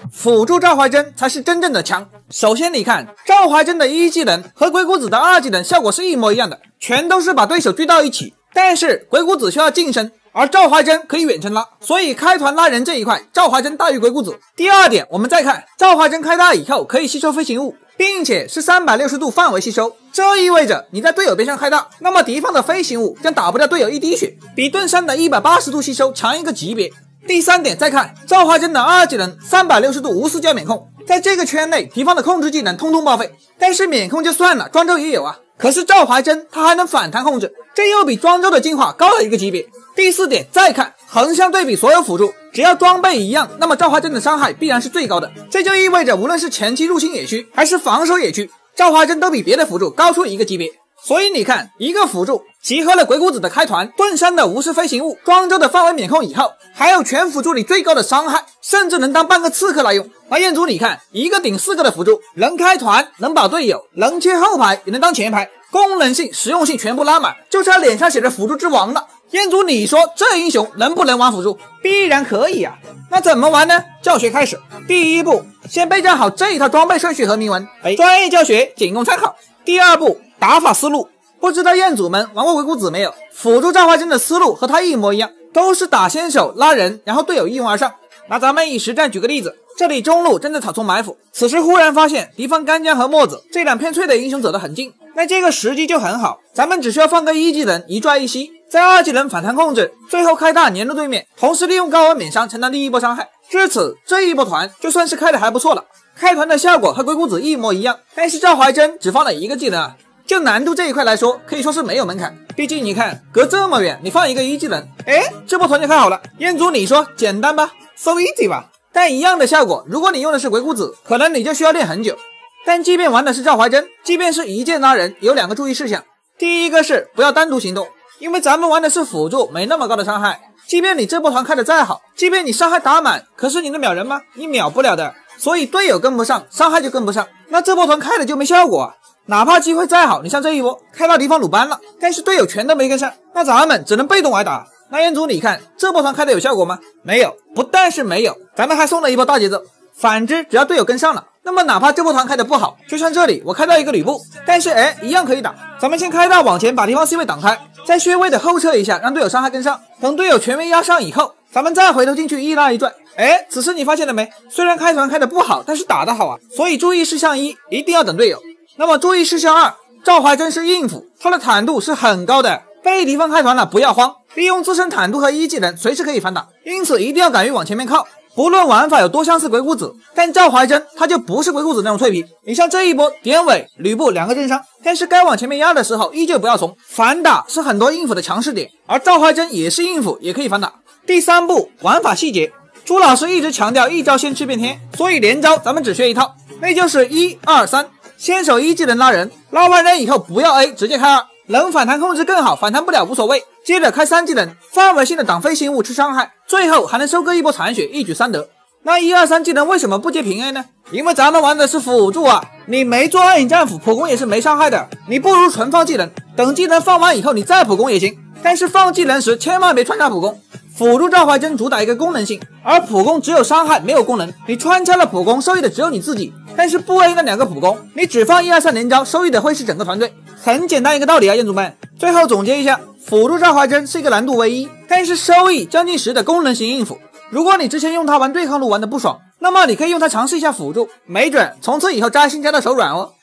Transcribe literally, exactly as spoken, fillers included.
辅助赵怀真才是真正的强。首先你看赵怀真的一技能和鬼谷子的二技能效果是一模一样的，全都是把对手聚到一起，但是鬼谷子需要近身，而赵怀真可以远程拉，所以开团拉人这一块赵怀真大于鬼谷子。第二点，我们再看赵怀真开大以后可以吸收飞行物，并且是三百六十度范围吸收，这意味着你在队友边上开大，那么敌方的飞行物将打不掉队友一滴血，比盾山的一百八十度吸收强一个级别。第三点，再看赵怀真的二技能三百六十度无死角免控，在这个圈内敌方的控制技能通通报废，但是免控就算了，庄周也有啊，可是赵怀真他还能反弹控制，这又比庄周的进化高了一个级别。第四点，再看横向对比所有辅助，只要装备一样，那么赵怀真的伤害必然是最高的，这就意味着无论是前期入侵野区还是防守野区，赵怀真都比别的辅助高出一个级别。所以你看，一个辅助集合了鬼谷子的开团、盾山的无视飞行物、庄周的范围免控以后，还有全辅助里最高的伤害，甚至能当半个刺客来用。而彦祖你看，一个顶四个的辅助，能开团，能保队友，能切后排，也能当前排，功能性、实用性全部拉满，就差脸上写着辅助之王了。彦祖你说这英雄能不能玩辅助？必然可以啊。那怎么玩呢？教学开始。第一步，先备战好这一套装备顺序和铭文，专业教学仅供参考。第二步，打法思路。不知道彦祖们玩过鬼谷子没有？辅助赵怀真的思路和他一模一样，都是打先手拉人，然后队友一拥而上。那咱们以实战举个例子，这里中路正在草丛埋伏，此时忽然发现敌方干将和墨子这两片脆的英雄走得很近，那这个时机就很好，咱们只需要放个一技能一拽一吸，在二技能反弹控制，最后开大粘住对面，同时利用高温免伤承担第一波伤害。至此这一波团就算是开的还不错了。开团的效果和鬼谷子一模一样，但是赵怀真只放了一个技能啊，就难度这一块来说可以说是没有门槛。毕竟你看隔这么远，你放一个一技能，哎，这波团就开好了。彦祖你说简单吧？ So easy 吧？但一样的效果，如果你用的是鬼谷子，可能你就需要练很久。但即便玩的是赵怀真，即便是一键拉人，有两个注意事项。第一个是不要单独行动，因为咱们玩的是辅助，没那么高的伤害。即便你这波团开的再好，即便你伤害打满，可是你能秒人吗？你秒不了的。所以队友跟不上，伤害就跟不上，那这波团开了就没效果啊。哪怕机会再好，你像这一波开到敌方鲁班了，但是队友全都没跟上，那咱们只能被动挨打。那彦祖你看这波团开的有效果吗？没有，不但是没有，咱们还送了一波大节奏。反之，只要队友跟上了，那么哪怕这波团开的不好，就像这里我开到一个吕布，但是哎一样可以打。咱们先开大往前把敌方 C 位挡开，再稍微的后撤一下，让队友伤害跟上，等队友全面压上以后，咱们再回头进去一拉一拽。哎，此时你发现了没？虽然开团开的不好，但是打得好啊。所以注意事项一，一定要等队友。那么注意事项二，赵怀真是硬辅，他的坦度是很高的，被敌方开团了不要慌，利用自身坦度和一技能随时可以反打，因此一定要敢于往前面靠。不论玩法有多相似鬼谷子，但赵怀真他就不是鬼谷子那种脆皮。你像这一波典韦、吕布两个正伤，但是该往前面压的时候依旧不要怂，反打是很多硬辅的强势点，而赵怀真也是硬辅，也可以反打。第三步，玩法细节。朱老师一直强调一招先吃遍天，所以连招咱们只学一套，那就是一二三。先手一技能拉人，拉完人以后不要 A， 直接开二，能反弹控制更好，反弹不了无所谓。接着开三技能，范围性的挡飞行物吃伤害，最后还能收割一波残血，一举三得。那一二三技能为什么不接平 A 呢？因为咱们玩的是辅助啊，你没做暗影战斧，普攻也是没伤害的，你不如纯放技能，等技能放完以后你再普攻也行，但是放技能时千万别穿插普攻。辅助赵怀真主打一个功能性，而普攻只有伤害没有功能，你穿插了普攻受益的只有你自己，但是不 A 那两个普攻，你只放一二三连招，受益的会是整个团队。很简单一个道理啊，彦祖们。最后总结一下，辅助赵怀真是一个难度为一，但是收益将近十的功能型硬辅。如果你之前用它玩对抗路玩的不爽，那么你可以用它尝试一下辅助，没准从此以后扎心扎到手软哦。